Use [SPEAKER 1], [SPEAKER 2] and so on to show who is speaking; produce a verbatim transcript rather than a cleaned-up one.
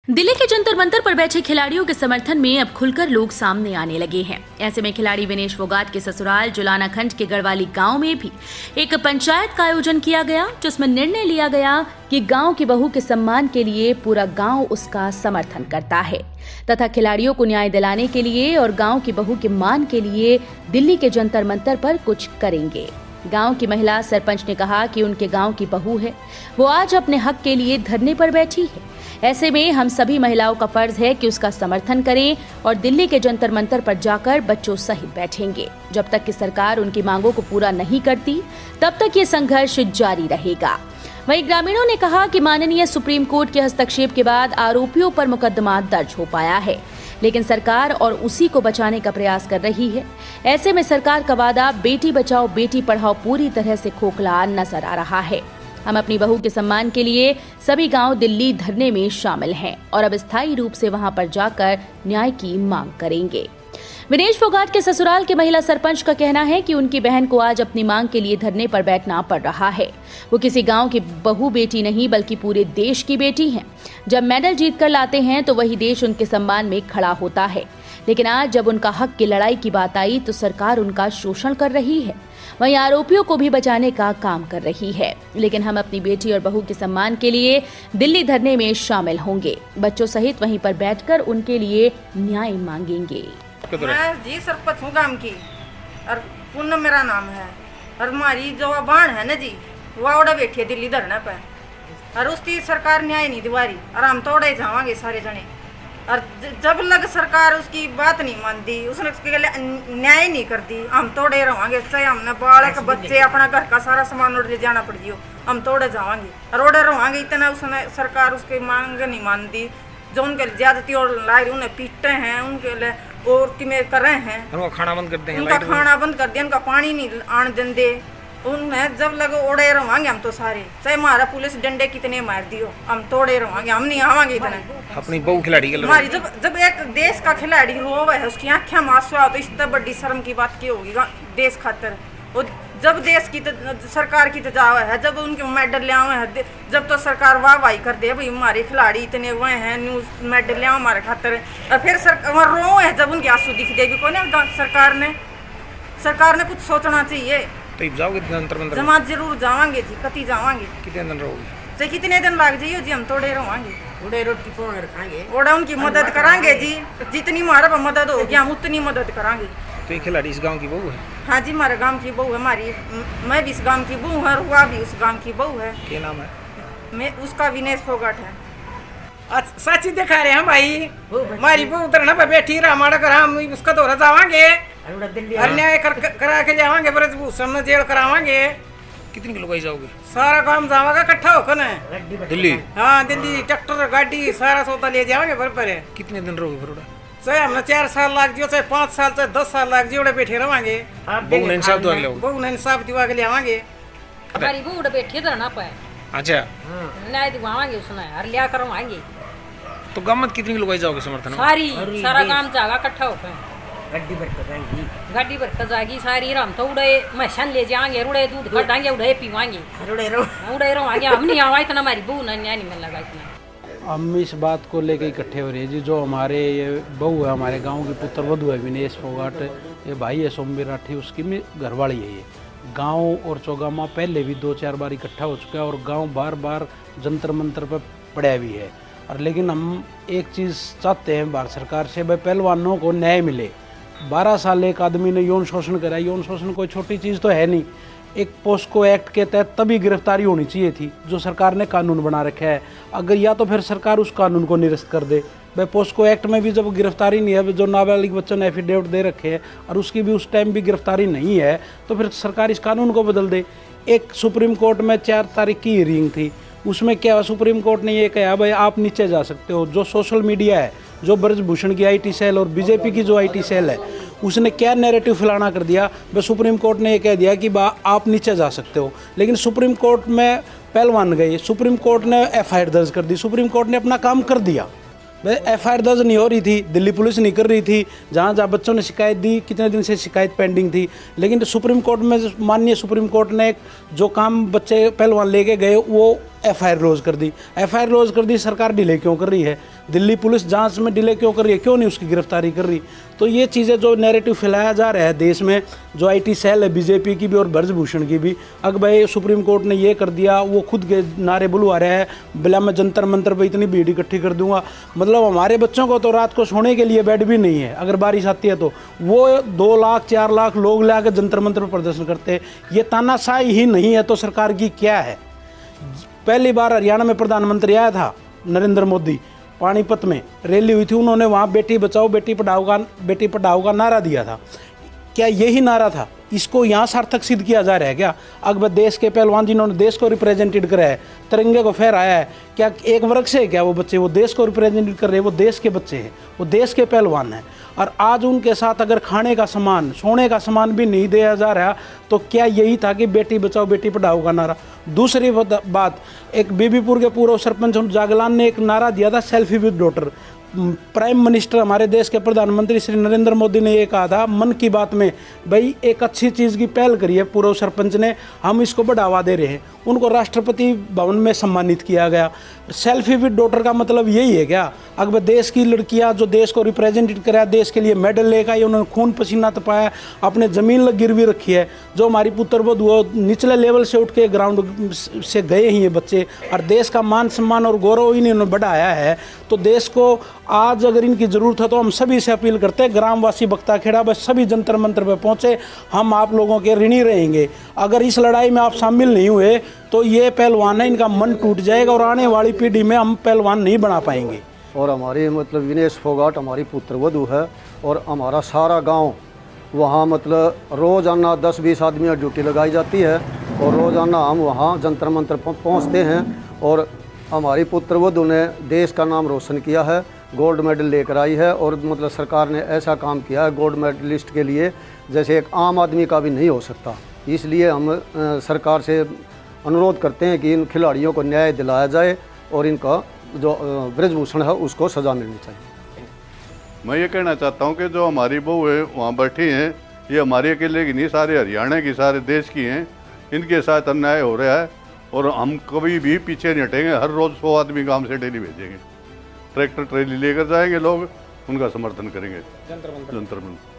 [SPEAKER 1] दिल्ली के जंतर मंतर पर बैठे खिलाड़ियों के समर्थन में अब खुलकर लोग सामने आने लगे हैं। ऐसे में खिलाड़ी विनेश फोगाट के ससुराल जुलाना खंड के गढ़वाली गांव में भी एक पंचायत का आयोजन किया गया, जिसमें निर्णय लिया गया कि गांव की बहू के सम्मान के लिए पूरा गांव उसका समर्थन करता है तथा खिलाड़ियों को न्याय दिलाने के लिए और गांव की बहू के मान के लिए दिल्ली के जंतर मंतर पर कुछ करेंगे। गांव की महिला सरपंच ने कहा कि उनके गांव की बहू है, वो आज अपने हक के लिए धरने पर बैठी है। ऐसे में हम सभी महिलाओं का फर्ज है कि उसका समर्थन करें और दिल्ली के जंतर मंतर पर जाकर बच्चों सहित बैठेंगे। जब तक कि सरकार उनकी मांगों को पूरा नहीं करती, तब तक ये संघर्ष जारी रहेगा। वहीं ग्रामीणों ने कहा कि माननीय सुप्रीम कोर्ट के हस्तक्षेप के बाद आरोपियों पर मुकदमा दर्ज हो पाया है, लेकिन सरकार और उसी को बचाने का प्रयास कर रही है। ऐसे में सरकार का वादा बेटी बचाओ बेटी पढ़ाओ पूरी तरह से खोखला नजर आ रहा है। हम अपनी बहू के सम्मान के लिए सभी गांव दिल्ली धरने में शामिल हैं और अब स्थायी रूप से वहां पर जाकर न्याय की मांग करेंगे। विनेश फोगाट के ससुराल के महिला सरपंच का कहना है कि उनकी बहन को आज अपनी मांग के लिए धरने पर बैठना पड़ रहा है। वो किसी गांव की बहू बेटी नहीं बल्कि पूरे देश की बेटी हैं। जब मेडल जीत कर लाते हैं तो वही देश उनके सम्मान में खड़ा होता है, लेकिन आज जब उनका हक की लड़ाई की बात आई तो सरकार उनका शोषण कर रही है, वहीं आरोपियों को भी बचाने का काम कर रही है। लेकिन हम अपनी बेटी और बहू के सम्मान के लिए दिल्ली धरने में शामिल होंगे, बच्चों सहित वहीं पर बैठकर उनके लिए न्याय मांगेंगे।
[SPEAKER 2] मैं जी सरपंच हूँ गांव की और पूनम मेरा नाम है और हमारी जो बाण है ना जी वो ओड़ा बैठी है दिल्ली धरने पे और उसकी सरकार न्याय नहीं दिवा रही और हम तो ओड़े जावांगे सारे जने। और जब लग सरकार उसकी बात नहीं मानती, उसने उसके लिए न्याय नहीं करती, हम तोड़े रहोगे। चाहे हमने बालक बच्चे अपना घर का सारा सामान उड़ ले जाना पड़ जियो, हम तोड़े जावांगे और ओड़े रहोगे। इतना उसने सरकार उसकी मांग नहीं मानती। जो उनके ज्यादती और ला रही उन्हें पीटते हैं, उनके लिए और कि में कर रहे हैं, उनका खाना बंद करते हैं, उनका खाना बंद कर दिया, उनका पानी नहीं आने देंगे। उन्हें जब लगे ओड़े रहोगे हम तो सारे, चाहे हमारा पुलिस डंडे कितने मार दियो, हम तोड़े रहोगे, हम नहीं आवांगे इतने। अपनी बहू खिलाड़ी हमारी जब जब एक देश का खिलाड़ी रोवे है, उसकी आंखें मासू आओ तो इससे बड़ी शर्म की बात क्या होगी देश खातर। और जब देश की सरकार की तजावा है, जब उनके मेडल ले आवे हैं, जब तो सरकार वाह वाही कर दे भाई हमारे खिलाड़ी इतने हुए हैं, न्यूज मेडल ले आओ हमारे खातर, और फिर सरकार रो है जब उनके आंसू दिख देगी को ना सरकार ने सरकार ने कुछ सोचना चाहिए।
[SPEAKER 3] तो जाओगे
[SPEAKER 2] जमात जरूर जावांगे जी, कति जावांगे।
[SPEAKER 3] कितने दिन रहोगे?
[SPEAKER 2] चाहे कितने दिन लग जाइए जी, हम थोड़े रहोगे,
[SPEAKER 4] उड़े रोटी पोड़ रखांगे,
[SPEAKER 2] ओड़ा उनकी मदद करांगे जी, जितनी हमारा मदद होगी हम उतनी मदद करांगे।
[SPEAKER 3] तो ये खिलाड़ी इस गांव की बहू है?
[SPEAKER 2] हाँ जी, हमारे गांव की बहू है, हमारी मैं भी इस गांव की बहू है और हुआ भी उस गांव की बहू है।
[SPEAKER 3] क्या नाम है?
[SPEAKER 2] मैं उसका विनेश फोगाट है।
[SPEAKER 4] सच्ची दिखा रहे हैं भाई, हमारी बहू धरना पे बैठी रहा, हमारा घर हम उसका दौरा जावांगे, अन्याय कर, करा के जावांगे, ब्रजभूषण में जेल करावांगे।
[SPEAKER 3] कितनी किलो का जाओगे?
[SPEAKER 4] सारा काम जावांगा इकट्ठा होकर ना
[SPEAKER 3] दिल्ली।
[SPEAKER 4] हाँ दिल्ली, ट्रैक्टर गाड़ी सारा सौदा ले जावांगे बराबर है।
[SPEAKER 3] कितने दिन रहोगे बरोड़ा?
[SPEAKER 4] चाहे हमने चार साल लाग दियो, चाहे पाँच साल, चाहे दस साल लाग दियो, बैठे रवांगे।
[SPEAKER 3] बहू ने इंसाफ दिवा के लाओगे?
[SPEAKER 4] बहू ने इंसाफ दिवा के ले आवांगे।
[SPEAKER 5] हमारी बहू बैठी धरना पे,
[SPEAKER 3] अच्छा
[SPEAKER 5] न्याय दिवावांगे उसने और लिया करवाएंगे।
[SPEAKER 3] तो गांव में कितनी लोग जाओगे समर्थन?
[SPEAKER 5] सारी सारा काम जागा इकट्ठा होकर
[SPEAKER 4] गड्डी भर कर जाएगी,
[SPEAKER 5] गाड़ी भर कर जाएगी सारी। हम तो उड़े मशीन ले जाएंगे, उड़े दूध कटाएंगे, उड़े पीवाएंगे,
[SPEAKER 4] उड़े रहो
[SPEAKER 5] उड़े रहोगे, हम नहीं आवा इतना, हमारी बहू ने न्याय नहीं मिल लगा इतना।
[SPEAKER 6] हम इस बात को लेकर इकट्ठे हो रहे हैं जी, जो हमारे ये बहू है, हमारे गांव की पुत्र वधू है विनेश फोगाट, ये भाई है सोमवीर राठी, उसकी भी घरवाली है। ये गांव और चौगामा पहले भी दो चार बार इकट्ठा हो चुका है और गांव बार बार जंतर मंतर पर पड़ा भी है। और लेकिन हम एक चीज़ चाहते हैं भारत सरकार से, भाई पहलवानों को न्याय मिले। बारह साल एक आदमी ने यौन शोषण करा, यौन शोषण कोई छोटी चीज़ तो है नहीं। एक पोस्को एक्ट के तहत तभी गिरफ्तारी होनी चाहिए थी, जो सरकार ने कानून बना रखा है। अगर या तो फिर सरकार उस कानून को निरस्त कर दे। भाई पोस्को एक्ट में भी जब गिरफ्तारी नहीं है, जो नाबालिग बच्चों ने एफिडेविट दे रखे हैं और उसकी भी उस टाइम भी गिरफ्तारी नहीं है, तो फिर सरकार इस कानून को बदल दे। एक सुप्रीम कोर्ट में चार तारीख की हियरिंग थी, उसमें क्या सुप्रीम कोर्ट ने ये कहा भाई आप नीचे जा सकते हो। जो सोशल मीडिया है, जो ब्रजभूषण की आईटी सेल और बीजेपी की जो आईटी सेल है, उसने क्या नैरेटिव फैलाना कर दिया, भाई सुप्रीम कोर्ट ने ये कह दिया कि बा आप नीचे जा सकते हो। लेकिन सुप्रीम कोर्ट में पहलवान गए, सुप्रीम कोर्ट ने एफ आई आर दर्ज कर दी, सुप्रीम कोर्ट ने अपना काम कर दिया। भाई एफ आई आर दर्ज नहीं हो रही थी, दिल्ली पुलिस नहीं कर रही थी, जहाँ जहाँ बच्चों ने शिकायत दी, कितने दिन से शिकायत पेंडिंग थी। लेकिन सुप्रीम कोर्ट में माननीय सुप्रीम कोर्ट ने जो काम बच्चे पहलवान लेके गए वो एफ आई आर लॉज कर दी। एफ आई आर लॉज कर दी, सरकार डिले क्यों कर रही है? दिल्ली पुलिस जांच में डिले क्यों कर रही है? क्यों नहीं उसकी गिरफ्तारी कर रही? तो ये चीज़ें जो नैरेटिव फैलाया जा रहा है देश में, जो आई टी सेल है बीजेपी की भी और ब्रजभूषण की भी, अगर भाई सुप्रीम कोर्ट ने ये कर दिया, वो खुद के नारे बुलवा रहे हैं, बिला मैं जंतर मंतर पर इतनी भीड़ इकट्ठी कर दूंगा। मतलब हमारे बच्चों को तो रात को सोने के लिए बेड भी नहीं है, अगर बारिश आती है तो वो दो लाख चार लाख लोग ला के जंतर मंतर पर प्रदर्शन करते हैं। ये तानाशाही ही नहीं है तो सरकार की क्या है? पहली बार हरियाणा में प्रधानमंत्री आया था नरेंद्र मोदी, पानीपत में रैली हुई थी, उन्होंने वहाँ बेटी बचाओ बेटी पढ़ाओ का बेटी पढ़ाओ का नारा दिया था। क्या यही नारा था? इसको यहाँ सार्थक सिद्ध किया जा रहा है क्या? अकबर देश के पहलवान जिन्होंने देश को रिप्रेजेंटेड करा है, तिरंगे को फहराया है, क्या एक वर्ग से है क्या वो बच्चे? वो देश को रिप्रेजेंटेड कर रहे हैं, वो देश के बच्चे हैं, वो देश के पहलवान हैं। और आज उनके साथ अगर खाने का सामान, सोने का सामान भी नहीं दिया जा रहा, तो क्या यही था कि बेटी बचाओ बेटी पढ़ाओ का नारा? दूसरी बात, एक बीबीपुर के पूर्व सरपंच जागलान ने एक नारा दिया था, selfie with daughter. Prime minister हमारे देश के प्रधानमंत्री श्री नरेंद्र मोदी ने ये कहा था मन की बात में, भाई एक अच्छी चीज़ की पहल करी है पूर्व सरपंच ने, हम इसको बढ़ावा दे रहे हैं। उनको राष्ट्रपति भवन में सम्मानित किया गया। सेल्फी विद डॉटर का मतलब यही है क्या? अगर देश की लड़कियां जो देश को रिप्रेजेंटेड कराया, देश के लिए मेडल लेकर आई, उन्होंने खून पसीना तपाया, अपने ज़मीन लग गिरवी रखी है, जो हमारी पुत्र वधु निचले लेवल से उठ के ग्राउंड से गए ही हैं बच्चे, और देश का मान सम्मान और गौरव इन्होंने बढ़ाया है। तो देश को आज अगर इनकी ज़रूरत है तो हम सभी से अपील करते हैं, ग्रामवासी बख्ताखेड़ा बस सभी जंतर मंतर पर पहुँचे, हम आप लोगों के ऋणी रहेंगे। अगर इस लड़ाई में आप शामिल नहीं हुए तो ये पहलवान है, इनका मन टूट जाएगा और आने वाली पीढ़ी में हम पहलवान नहीं बना पाएंगे।
[SPEAKER 7] और हमारी मतलब विनेश फोगाट हमारी पुत्र वधू है, और हमारा सारा गांव वहाँ मतलब रोज़ाना दस बीस आदमी ड्यूटी लगाई जाती है, और रोज़ाना हम वहाँ जंतर मंतर पहुँचते हैं। और हमारी पुत्र वधू ने देश का नाम रोशन किया है, गोल्ड मेडल लेकर आई है, और मतलब सरकार ने ऐसा काम किया है गोल्ड मेडलिस्ट के लिए जैसे एक आम आदमी का भी नहीं हो सकता। इसलिए हम आ, सरकार से अनुरोध करते हैं कि इन खिलाड़ियों को न्याय दिलाया जाए और इनका जो ब्रजभूषण है उसको सज़ा मिलनी चाहिए।
[SPEAKER 8] मैं ये कहना चाहता हूँ कि जो हमारी बहू है वहाँ बैठी हैं, ये हमारे अकेले की नहीं, सारे हरियाणा की, सारे देश की हैं। इनके साथ अन्याय हो रहा है और हम कभी भी पीछे नहीं हटेंगे। हर रोज़ सौ आदमी काम से डेली भेजेंगे, ट्रैक्टर ट्रेली लेकर जाएंगे, लोग उनका समर्थन करेंगे जंतर मंतर।